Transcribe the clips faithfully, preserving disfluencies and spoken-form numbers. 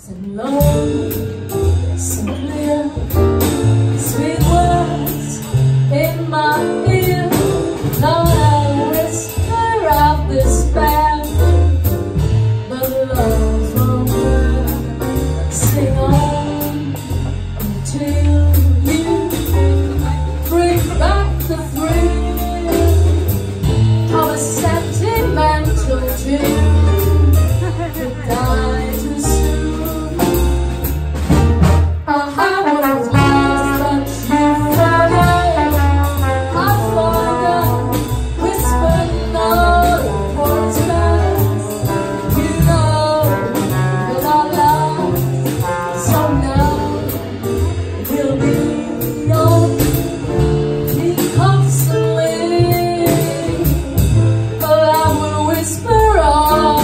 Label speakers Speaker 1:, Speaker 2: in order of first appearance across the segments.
Speaker 1: and low, so clear, sweet words in my ear. Not a whisper of despair, but love's one word. Sing on until you bring back the thrill of a sentimental tune. Die too soon. I was lost, but you forgot. I forgot, whispered no for its best. You know that our love someday will be on me constantly, but I will whisper on.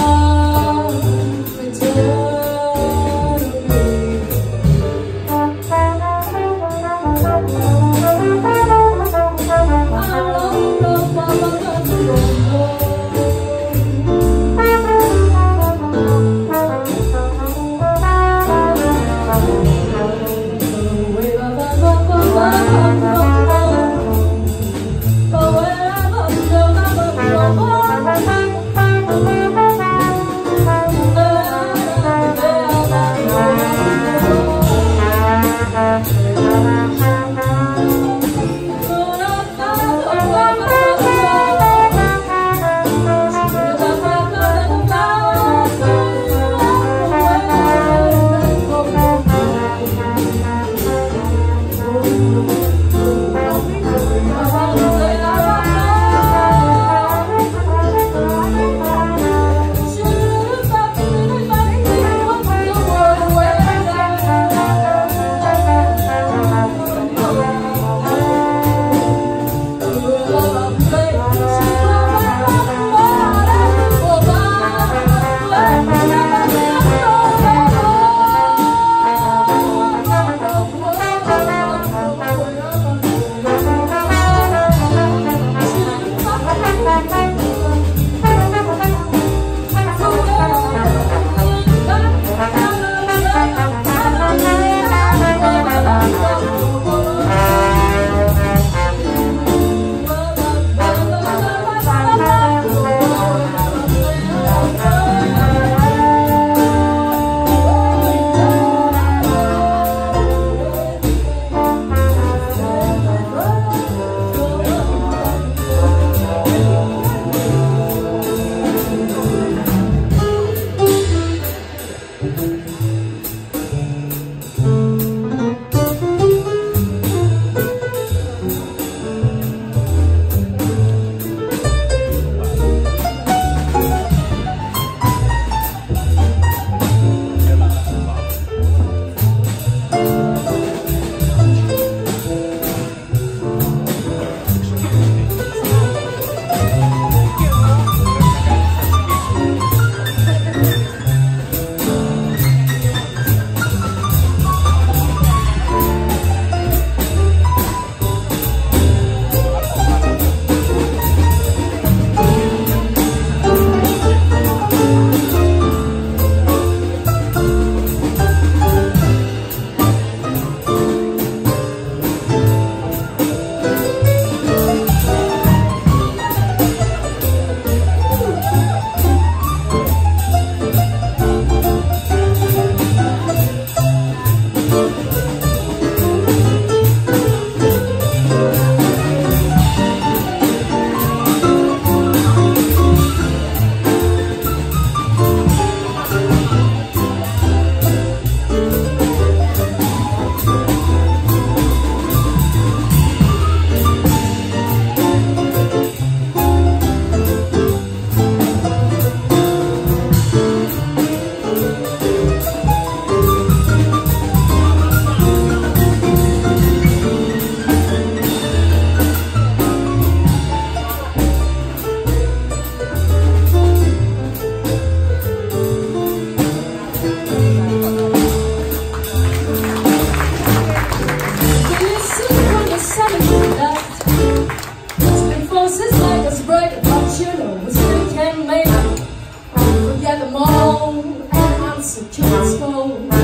Speaker 2: Forget them all, and I'm so transformed.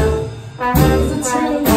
Speaker 1: the truth.